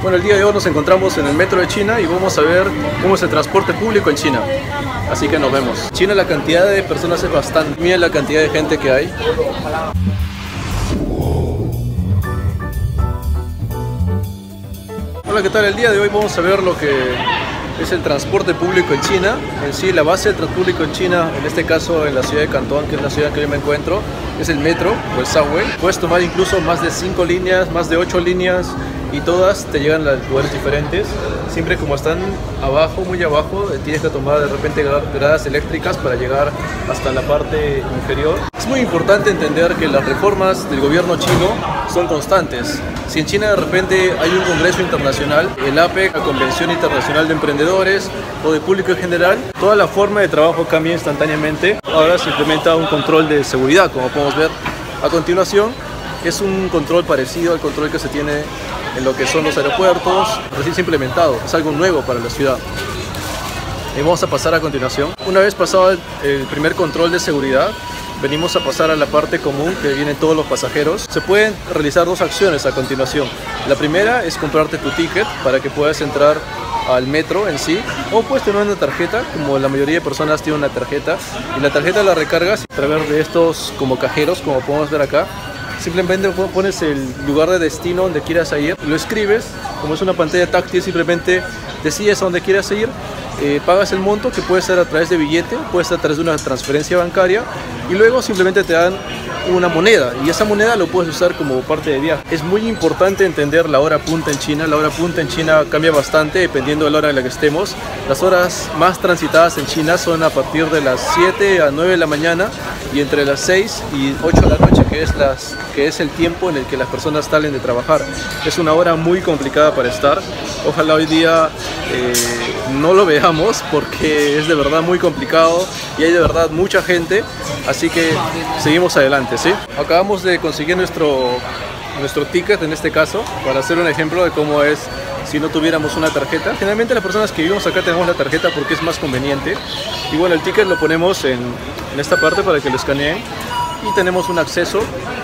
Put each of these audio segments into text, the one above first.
Bueno, el día de hoy nos encontramos en el metro de China y vamos a ver cómo es el transporte público en China. Así que nos vemos. China, la cantidad de personas es bastante. Miren la cantidad de gente que hay. Hola, ¿qué tal? El día de hoy vamos a ver lo que es el transporte público en China. En sí, la base del transporte público en China, en este caso en la ciudad de Cantón, que es la ciudad en que yo me encuentro, es el metro o el subway. Puedes tomar incluso más de 5 líneas, más de 8 líneas y todas te llegan a lugares diferentes. Siempre como están abajo, muy abajo, tienes que tomar de repente gradas eléctricas para llegar hasta la parte inferior. Es muy importante entender que las reformas del gobierno chino son constantes. Si en China de repente hay un congreso internacional, el APEC, la Convención Internacional de Emprendedores o de público en general, toda la forma de trabajo cambia instantáneamente. Ahora se implementa un control de seguridad, como podemos ver a continuación. Es un control parecido al control que se tiene en lo que son los aeropuertos, recién implementado, es algo nuevo para la ciudad. Y vamos a pasar a continuación. Una vez pasado el primer control de seguridad, venimos a pasar a la parte común que vienen todos los pasajeros. Se pueden realizar dos acciones a continuación. La primera es comprarte tu ticket para que puedas entrar al metro en sí, o puedes tener una tarjeta, como la mayoría de personas tienen una tarjeta, y la tarjeta la recargas a través de estos como cajeros, como podemos ver acá. Simplemente pones el lugar de destino donde quieras ir, lo escribes, como es una pantalla táctil, simplemente decides a dónde quieras ir, pagas el monto, que puede ser a través de billete, puede ser a través de una transferencia bancaria, y luego simplemente te dan una moneda, y esa moneda lo puedes usar como parte de viaje. Es muy importante entender la hora punta en China. La hora punta en China cambia bastante dependiendo de la hora en la que estemos. Las horas más transitadas en China son a partir de las 7 a 9 de la mañana y entre las 6 y 8 de la noche, que es el tiempo en el que las personas salen de trabajar. Es una hora muy complicada para estar. Ojalá hoy día no lo veamos, porque es de verdad muy complicado y hay de verdad mucha gente, así que seguimos adelante, ¿sí? Acabamos de conseguir nuestro ticket en este caso, para hacer un ejemplo de cómo es si no tuviéramos una tarjeta. Generalmente las personas que vivimos acá tenemos la tarjeta porque es más conveniente, y bueno, el ticket lo ponemos en esta parte para que lo escaneen y tenemos un acceso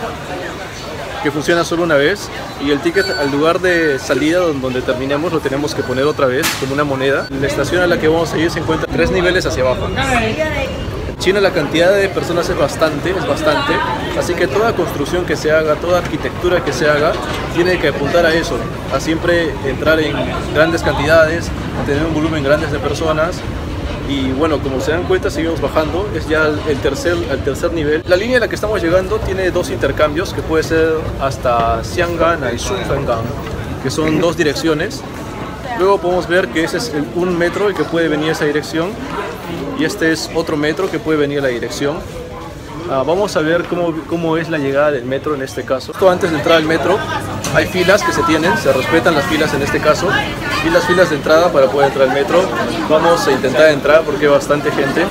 que funciona solo una vez, y el ticket al lugar de salida donde terminemos lo tenemos que poner otra vez como una moneda. La estación a la que vamos a ir se encuentra 3 niveles hacia abajo. En China la cantidad de personas es bastante, así que toda construcción que se haga, toda arquitectura que se haga, tiene que apuntar a eso, a siempre entrar en grandes cantidades, a tener un volumen grande de personas. Y bueno, como se dan cuenta, seguimos bajando, es ya el tercer nivel. La línea a la que estamos llegando tiene 2 intercambios, que puede ser hasta Xiangan y Shunfengang, que son 2 direcciones. Luego podemos ver que ese es un metro el que puede venir a esa dirección, y este es otro metro que puede venir a la dirección. Vamos a ver cómo es la llegada del metro en este caso. Esto antes de entrar al metro hay filas que se respetan las filas en este caso, y las filas de entrada para poder entrar al metro. Vamos a intentar entrar porque hay bastante gente,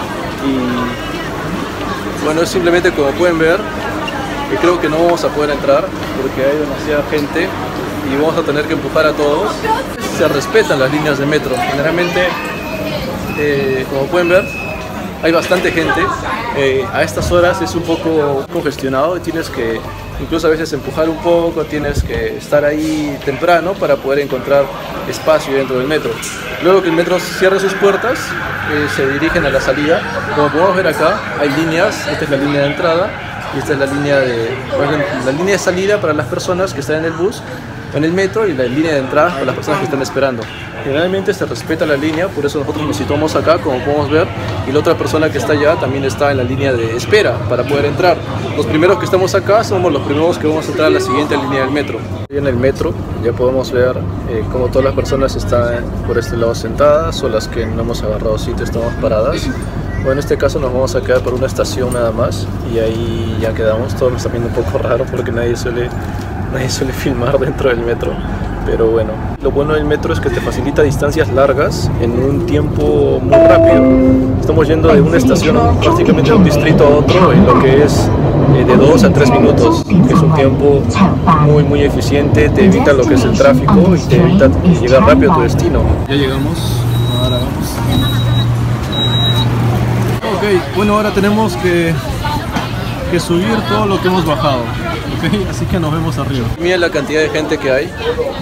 y bueno, es simplemente como pueden ver que creo que no vamos a poder entrar porque hay demasiada gente y vamos a tener que empujar a todos. Se respetan las líneas de metro, generalmente como pueden ver hay bastante gente. A estas horas es un poco congestionado y tienes que incluso a veces empujar un poco, tienes que estar ahí temprano para poder encontrar espacio dentro del metro. Luego que el metro cierre sus puertas, se dirigen a la salida. Como podemos ver acá, hay líneas. Esta es la línea de entrada y esta es la línea de salida para las personas que están en el bus, en el metro, y la línea de entrada para las personas que están esperando. Generalmente se respeta la línea, por eso nosotros nos situamos acá, como podemos ver, y la otra persona que está allá también está en la línea de espera para poder entrar. Los primeros que estamos acá somos los primeros que vamos a entrar a la siguiente línea del metro. En el metro ya podemos ver cómo todas las personas están por este lado sentadas, o las que no hemos agarrado sitio estamos paradas. Bueno, en este caso nos vamos a quedar por una estación nada más, y ahí ya quedamos. Todo me está viendo un poco raro porque nadie suele filmar dentro del metro, pero bueno, lo bueno del metro es que te facilita distancias largas en un tiempo muy rápido. Estamos yendo de una estación prácticamente de un distrito a otro en lo que es de 2 a 3 minutos, que es un tiempo muy eficiente, te evita lo que es el tráfico y te evita llegar rápido a tu destino. Ya llegamos, ahora vamos. Ok, bueno, ahora tenemos que que subir todo lo que hemos bajado, ¿okay? Así que nos vemos arriba. Mira la cantidad de gente que hay.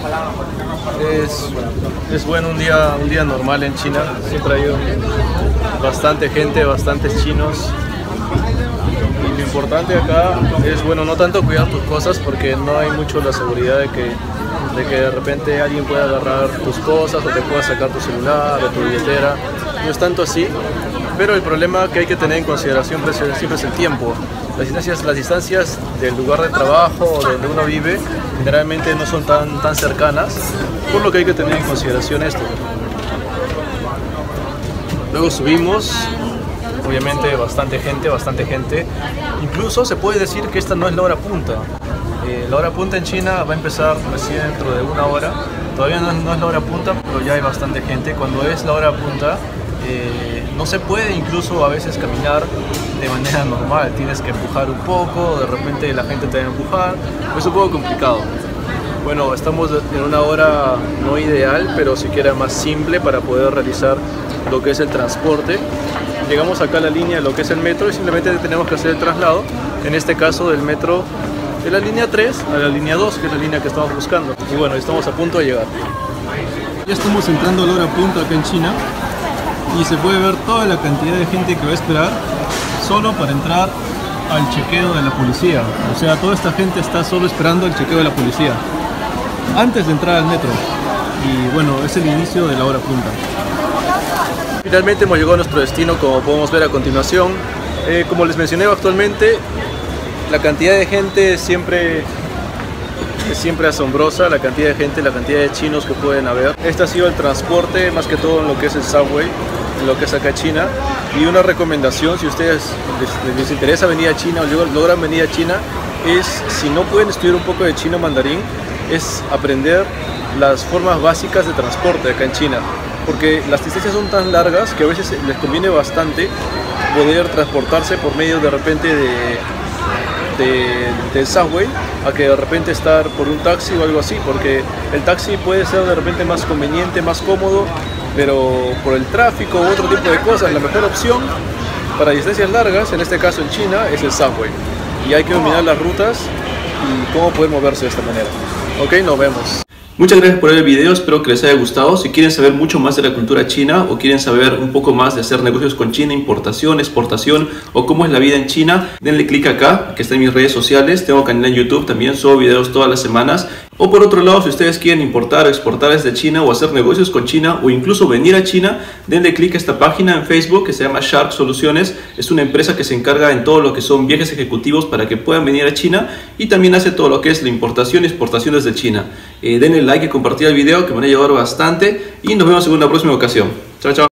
Es bueno un día normal en China. Siempre hay bastante gente, bastantes chinos. Y lo importante acá es, bueno, no tanto cuidar tus cosas, porque no hay mucho la seguridad de que de repente alguien pueda agarrar tus cosas o te pueda sacar tu celular o tu billetera. No es tanto así, pero el problema que hay que tener en consideración siempre es el tiempo. Las distancias del lugar de trabajo o de donde uno vive generalmente no son tan cercanas, por lo que hay que tener en consideración esto. Luego subimos, obviamente bastante gente. Incluso se puede decir que esta no es la hora punta. La hora punta en China va a empezar recién dentro de una hora. Todavía no es la hora punta, pero ya hay bastante gente. Cuando es la hora punta, no se puede incluso a veces caminar de manera normal. Tienes que empujar un poco, de repente la gente te va a empujar. Es un poco complicado. Bueno, estamos en una hora no ideal, pero siquiera más simple para poder realizar lo que es el transporte. Llegamos acá a la línea de lo que es el metro y simplemente tenemos que hacer el traslado, en este caso del metro de la línea 3 a la línea 2, que es la línea que estamos buscando. Y bueno, estamos a punto de llegar. Ya estamos entrando a la hora punta acá en China y se puede ver toda la cantidad de gente que va a esperar solo para entrar al chequeo de la policía. O sea, toda esta gente está solo esperando el chequeo de la policía antes de entrar al metro. Y bueno, es el inicio de la hora punta. Finalmente hemos llegado a nuestro destino, como podemos ver a continuación. Como les mencioné, actualmente la cantidad de gente es siempre asombrosa, la cantidad de gente, la cantidad de chinos que pueden haber. Este ha sido el transporte, más que todo en lo que es el subway, en lo que es acá China. Y una recomendación, si ustedes les interesa venir a China o logran venir a China, es, si no pueden estudiar un poco de chino mandarín, es aprender las formas básicas de transporte acá en China. Porque las distancias son tan largas que a veces les conviene bastante poder transportarse por medio de repente del subway, a que de repente estar por un taxi o algo así, porque el taxi puede ser de repente más conveniente, más cómodo, pero por el tráfico u otro tipo de cosas, la mejor opción para distancias largas, en este caso en China, es el subway. Y hay que dominar las rutas y cómo poder moverse de esta manera. Ok, nos vemos. Muchas gracias por ver el video, espero que les haya gustado. Si quieren saber mucho más de la cultura china o quieren saber un poco más de hacer negocios con China, importación, exportación o cómo es la vida en China, denle clic acá, que está en mis redes sociales. Tengo canal en YouTube, también subo videos todas las semanas. O por otro lado, si ustedes quieren importar o exportar desde China o hacer negocios con China o incluso venir a China, denle clic a esta página en Facebook que se llama Shark Soluciones. Es una empresa que se encarga en todo lo que son viajes ejecutivos para que puedan venir a China y también hace todo lo que es la importación y exportación desde China. Denle like y compartir el video, que me van a ayudar bastante, y nos vemos en una próxima ocasión. Chao, chao.